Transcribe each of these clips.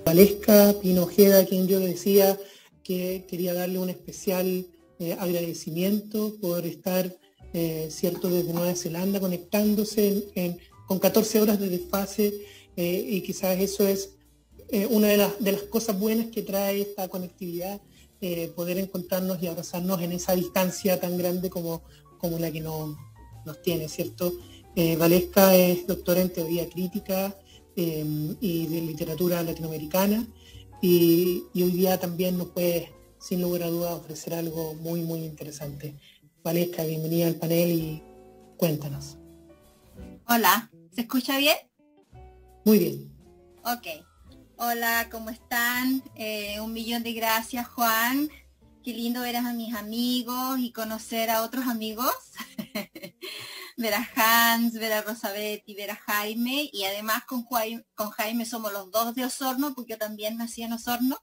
Valesca Pino Ojeda, a quien yo decía que quería darle un especial agradecimiento por estar, cierto, desde Nueva Zelanda conectándose con 14 horas de desfase, y quizás eso es una de las cosas buenas que trae esta conectividad, poder encontrarnos y abrazarnos en esa distancia tan grande como la que nos tiene, ¿cierto? Valesca es doctora en teoría crítica y de literatura latinoamericana, y hoy día también nos puede, sin lugar a dudas, ofrecer algo muy, muy interesante. Valesca, bienvenida al panel y cuéntanos. Hola, ¿se escucha bien? Muy bien. Ok. Hola, ¿cómo están? 1.000.000 de gracias, Juan. Qué lindo ver a mis amigos y conocer a otros amigos. Ver a Hans, ver a Rosabeth y ver a Jaime. Y además con Jaime somos los dos de Osorno, porque yo también nací en Osorno.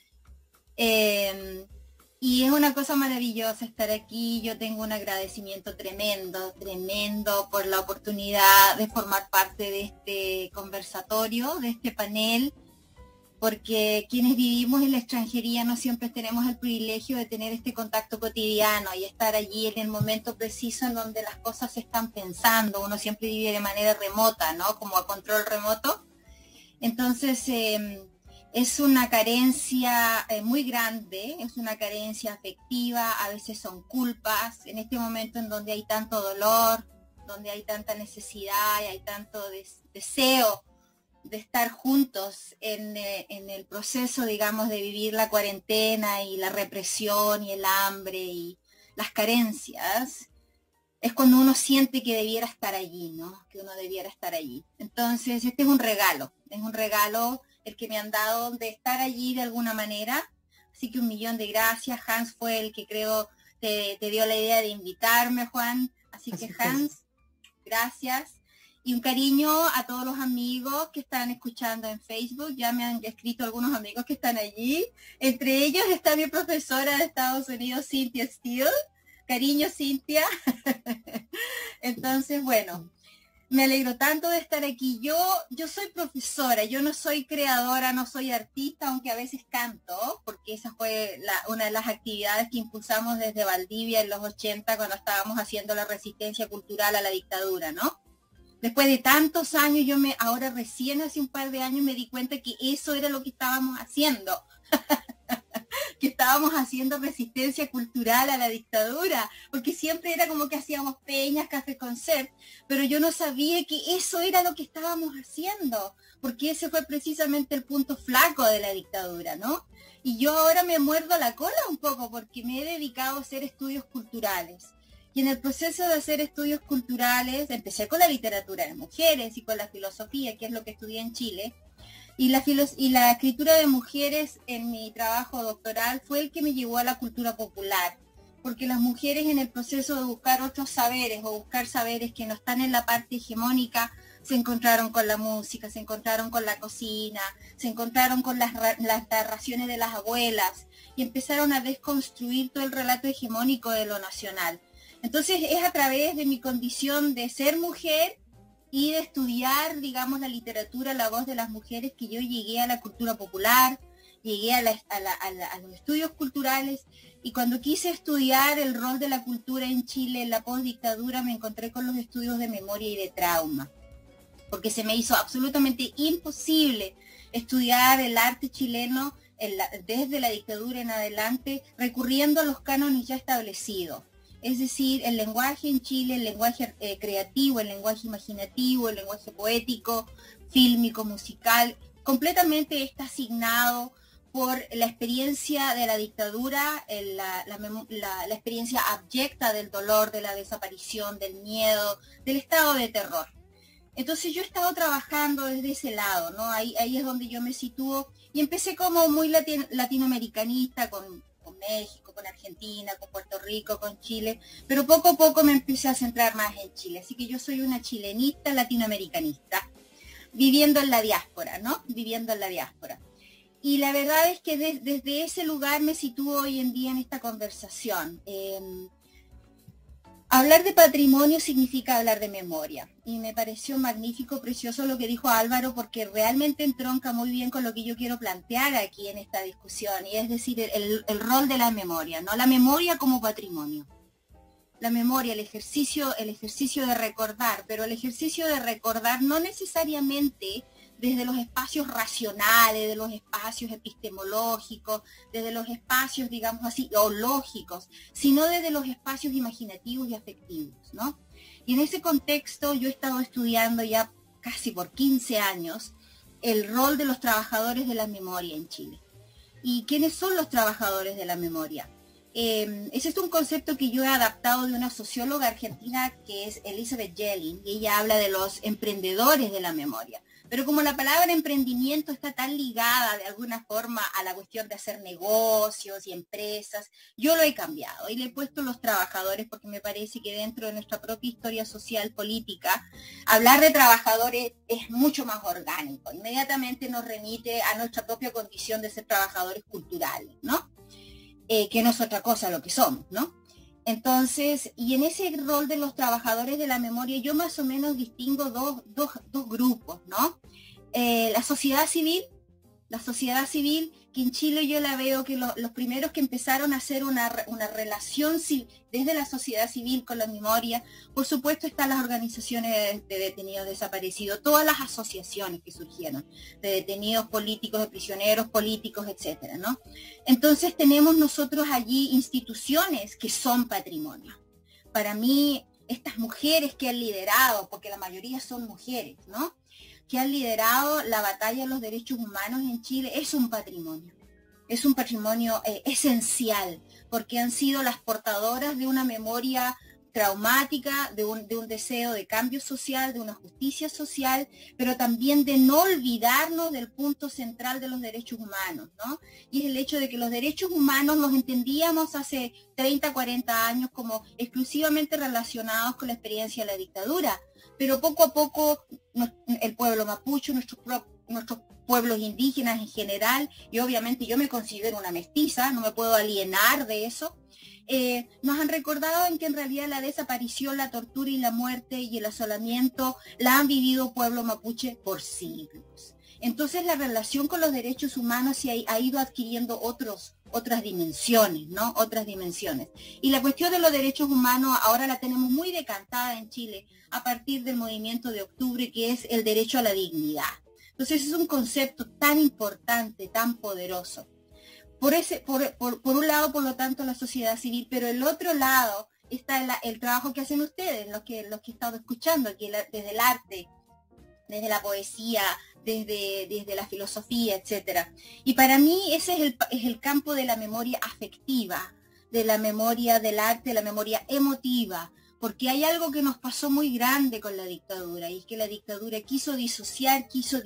Y es una cosa maravillosa estar aquí. Yo tengo un agradecimiento tremendo por la oportunidad de formar parte de este conversatorio, de este panel, porque quienes vivimos en la extranjería no siempre tenemos el privilegio de tener este contacto cotidiano y estar allí en el momento preciso en donde las cosas se están pensando. Uno siempre vive de manera remota, ¿no? Como a control remoto. Entonces, es una carencia muy grande, es una carencia afectiva, a veces son culpas, en este momento en donde hay tanto dolor, donde hay tanta necesidad y hay tanto deseo de estar juntos en el proceso, digamos, de vivir la cuarentena y la represión y el hambre y las carencias, es cuando uno siente que debiera estar allí, ¿no? Que uno debiera estar allí. Entonces, este es un regalo el que me han dado de estar allí de alguna manera. Así que 1.000.000 de gracias. Hans fue el que creo te dio la idea de invitarme, Juan. Así que Hans, gracias. Y un cariño a todos los amigos que están escuchando en Facebook. Ya me han escrito algunos amigos que están allí. Entre ellos está mi profesora de Estados Unidos, Cynthia Steele. Cariño, Cynthia. Entonces, bueno, me alegro tanto de estar aquí. Yo soy profesora, yo no soy creadora, no soy artista, aunque a veces canto, porque esa fue una de las actividades que impulsamos desde Valdivia en los 80, cuando estábamos haciendo la resistencia cultural a la dictadura, ¿no? Después de tantos años, ahora recién hace un par de años me di cuenta que eso era lo que estábamos haciendo. Que estábamos haciendo resistencia cultural a la dictadura, porque siempre era como que hacíamos peñas, café concert, pero yo no sabía que eso era lo que estábamos haciendo, porque ese fue precisamente el punto flaco de la dictadura, ¿no? Y yo ahora me muerdo la cola un poco, porque me he dedicado a hacer estudios culturales. Y en el proceso de hacer estudios culturales, empecé con la literatura de mujeres y con la filosofía, que es lo que estudié en Chile, y la escritura de mujeres en mi trabajo doctoral fue el que me llevó a la cultura popular, porque las mujeres en el proceso de buscar otros saberes o buscar saberes que no están en la parte hegemónica, se encontraron con la música, se encontraron con la cocina, se encontraron con las narraciones de las abuelas y empezaron a desconstruir todo el relato hegemónico de lo nacional. Entonces es a través de mi condición de ser mujer y de estudiar, digamos, la literatura, la voz de las mujeres, que yo llegué a la cultura popular, llegué a los estudios culturales, y cuando quise estudiar el rol de la cultura en Chile en la postdictadura, me encontré con los estudios de memoria y de trauma, porque se me hizo absolutamente imposible estudiar el arte chileno desde la dictadura en adelante, recurriendo a los cánones ya establecidos. Es decir, el lenguaje en Chile, el lenguaje creativo, el lenguaje imaginativo, el lenguaje poético, fílmico, musical, completamente está asignado por la experiencia de la dictadura, la experiencia abyecta del dolor, de la desaparición, del miedo, del estado de terror. Entonces yo he estado trabajando desde ese lado, ¿no? Ahí es donde yo me sitúo, y empecé como muy latinoamericanista, con México, con Argentina, con Puerto Rico, con Chile, pero poco a poco me empecé a centrar más en Chile. Así que yo soy una chilenista latinoamericanista, viviendo en la diáspora, ¿no? Viviendo en la diáspora. Y la verdad es que desde ese lugar me sitúo hoy en día en esta conversación. Hablar de patrimonio significa hablar de memoria, y me pareció magnífico, precioso lo que dijo Álvaro, porque realmente entronca muy bien con lo que yo quiero plantear aquí en esta discusión, y es decir, el rol de la memoria, ¿no? La memoria como patrimonio. La memoria, el ejercicio de recordar, pero el ejercicio de recordar no necesariamente desde los espacios racionales, de los espacios epistemológicos, desde los espacios, digamos así, o lógicos, sino desde los espacios imaginativos y afectivos, ¿no? Y en ese contexto yo he estado estudiando ya casi por 15 años el rol de los trabajadores de la memoria en Chile. ¿Y quiénes son los trabajadores de la memoria? Ese es un concepto que yo he adaptado de una socióloga argentina que es Elizabeth Jelling, y ella habla de los emprendedores de la memoria. Pero como la palabra emprendimiento está tan ligada de alguna forma a la cuestión de hacer negocios y empresas, yo lo he cambiado y le he puesto los trabajadores porque me parece que dentro de nuestra propia historia social política, hablar de trabajadores es mucho más orgánico. Inmediatamente nos remite a nuestra propia condición de ser trabajadores culturales, ¿no? Que no es otra cosa lo que somos, ¿no? Entonces, y en ese rol de los trabajadores de la memoria, yo más o menos distingo dos grupos, ¿no? La sociedad civil, que en Chile yo la veo que los primeros que empezaron a hacer una relación desde la sociedad civil con la memoria, por supuesto están las organizaciones de detenidos desaparecidos, todas las asociaciones que surgieron, de detenidos políticos, de prisioneros políticos, etcétera, ¿no? Entonces tenemos nosotros allí instituciones que son patrimonio. Para mí, estas mujeres que han liderado, porque la mayoría son mujeres, ¿no?, que han liderado la batalla de los derechos humanos en Chile, es un patrimonio esencial, porque han sido las portadoras de una memoria traumática, de un deseo de cambio social, de una justicia social, pero también de no olvidarnos del punto central de los derechos humanos, ¿no? Y es el hecho de que los derechos humanos los entendíamos hace 30, 40 años como exclusivamente relacionados con la experiencia de la dictadura, pero poco a poco el pueblo mapuche, nuestros pueblos indígenas en general, y obviamente yo me considero una mestiza, no me puedo alienar de eso, nos han recordado en que en realidad la desaparición, la tortura y la muerte y el asolamiento la han vivido pueblo mapuche por siglos. Entonces la relación con los derechos humanos se ha ido adquiriendo otras dimensiones, ¿no? Otras dimensiones. Y la cuestión de los derechos humanos ahora la tenemos muy decantada en Chile a partir del movimiento de octubre, que es el derecho a la dignidad. Entonces es un concepto tan importante, tan poderoso. Por un lado, por lo tanto, la sociedad civil, pero el otro lado está el trabajo que hacen ustedes, los que he estado escuchando aquí, desde el arte, desde la poesía, desde la filosofía, etcétera. Y para mí ese es el campo de la memoria afectiva, de la memoria del arte, de la memoria emotiva, porque hay algo que nos pasó muy grande con la dictadura, y es que la dictadura quiso disociar, quiso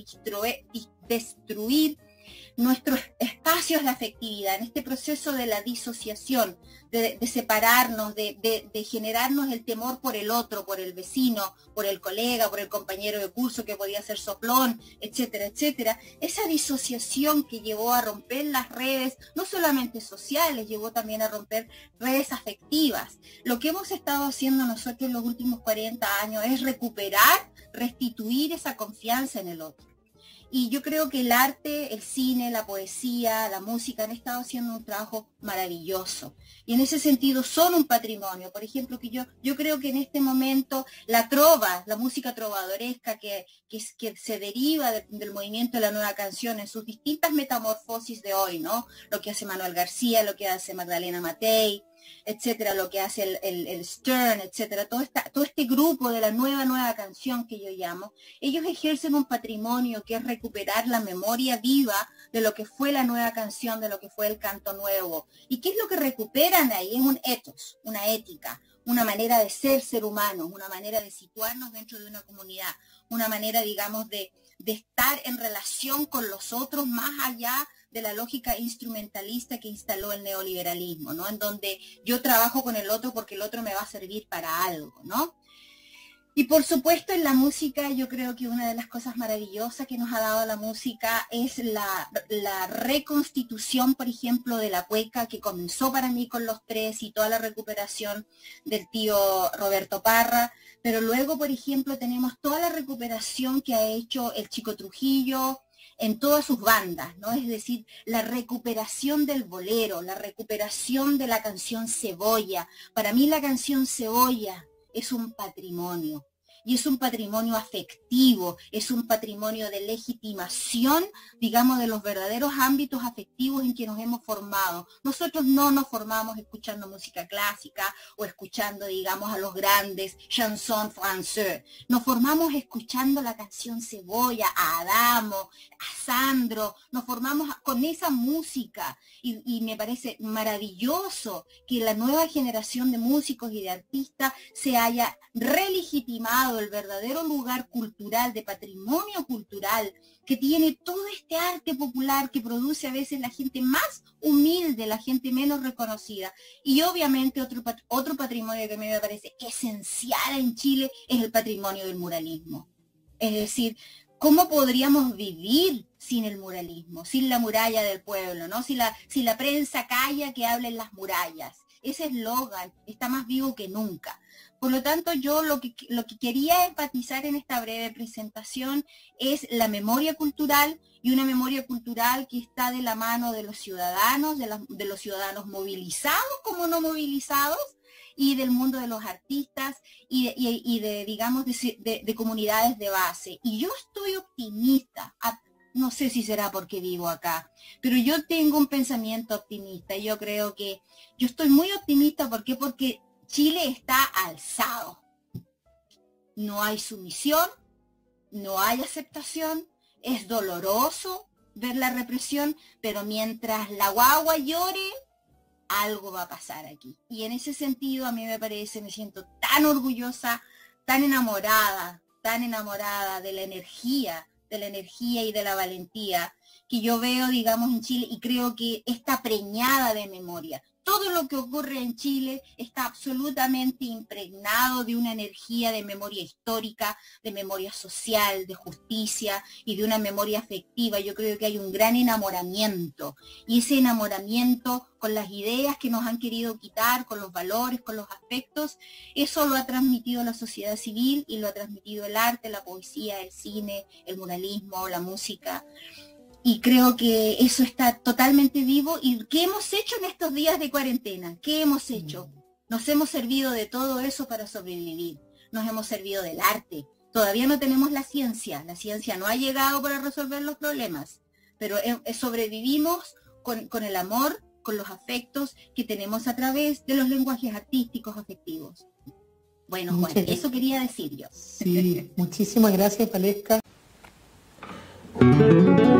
destruir nuestros espacios de afectividad, en este proceso de la disociación, de separarnos, de generarnos el temor por el otro, por el vecino, por el colega, por el compañero de curso que podía ser soplón, etcétera, etcétera. Esa disociación que llevó a romper las redes, no solamente sociales, llevó también a romper redes afectivas. Lo que hemos estado haciendo nosotros en los últimos 40 años es recuperar, restituir esa confianza en el otro. Y yo creo que el arte, el cine, la poesía, la música han estado haciendo un trabajo maravilloso. Y en ese sentido son un patrimonio. Por ejemplo, que yo creo que en este momento la trova, la música trovadoresca que se deriva del movimiento de la nueva canción en sus distintas metamorfosis de hoy, ¿no? Lo que hace Manuel García, lo que hace Magdalena Matei, etcétera, lo que hace el Stern, etcétera, todo este grupo de la nueva canción que yo llamo, ellos ejercen un patrimonio que es recuperar la memoria viva de lo que fue la nueva canción, de lo que fue el canto nuevo. ¿Y qué es lo que recuperan ahí? Es un ethos, una ética, una manera de ser humanos, una manera de situarnos dentro de una comunidad, una manera, digamos, de estar en relación con los otros más allá de la lógica instrumentalista que instaló el neoliberalismo, ¿no? En donde yo trabajo con el otro porque el otro me va a servir para algo, ¿no? Y por supuesto en la música, yo creo que una de las cosas maravillosas que nos ha dado la música es la reconstitución, por ejemplo, de la cueca, que comenzó para mí con Los Tres y toda la recuperación del tío Roberto Parra, pero luego, por ejemplo, tenemos toda la recuperación que ha hecho el Chico Trujillo en todas sus bandas, ¿no? Es decir, la recuperación del bolero, la recuperación de la canción Cebolla. Para mí la canción Cebolla es un patrimonio, y es un patrimonio afectivo, es un patrimonio de legitimación, digamos, de los verdaderos ámbitos afectivos en que nos hemos formado. Nosotros no nos formamos escuchando música clásica o escuchando, digamos, a los grandes chansons français. Nos formamos escuchando la canción Cebolla, a Adamo, a Sandro, nos formamos con esa música y me parece maravilloso que la nueva generación de músicos y de artistas se haya relegitimado el verdadero lugar cultural, de patrimonio cultural, que tiene todo este arte popular que produce a veces la gente más humilde, la gente menos reconocida. Y obviamente otro patrimonio que a mí me parece esencial en Chile es el patrimonio del muralismo. Es decir, ¿cómo podríamos vivir sin el muralismo, sin la muralla del pueblo, ¿no? Si la prensa calla, que hablen las murallas. Ese eslogan está más vivo que nunca. Por lo tanto, yo lo que quería enfatizar en esta breve presentación es la memoria cultural, y una memoria cultural que está de la mano de los ciudadanos, de los ciudadanos movilizados como no movilizados, y del mundo de los artistas y de digamos, de comunidades de base. Y yo estoy optimista, no sé si será porque vivo acá, pero yo tengo un pensamiento optimista. Yo creo que yo estoy muy optimista. ¿Por qué? Porque Chile está alzado. No hay sumisión, no hay aceptación, es doloroso ver la represión, pero mientras la guagua llore, algo va a pasar aquí. Y en ese sentido a mí me siento tan orgullosa, tan enamorada de la energía y de la valentía que yo veo, digamos, en Chile, y creo que está preñada de memoria. Todo lo que ocurre en Chile está absolutamente impregnado de una energía de memoria histórica, de memoria social, de justicia y de una memoria afectiva. Yo creo que hay un gran enamoramiento, y ese enamoramiento con las ideas que nos han querido quitar, con los valores, con los aspectos, eso lo ha transmitido la sociedad civil y lo ha transmitido el arte, la poesía, el cine, el muralismo, la música. Y creo que eso está totalmente vivo. ¿Y qué hemos hecho en estos días de cuarentena? ¿Qué hemos hecho? Nos hemos servido de todo eso para sobrevivir. Nos hemos servido del arte. Todavía no tenemos la ciencia no ha llegado para resolver los problemas, pero sobrevivimos con el amor, con los afectos que tenemos a través de los lenguajes artísticos afectivos. Bueno, Juan, eso quería decir yo. Sí, muchísimas gracias, Valesca.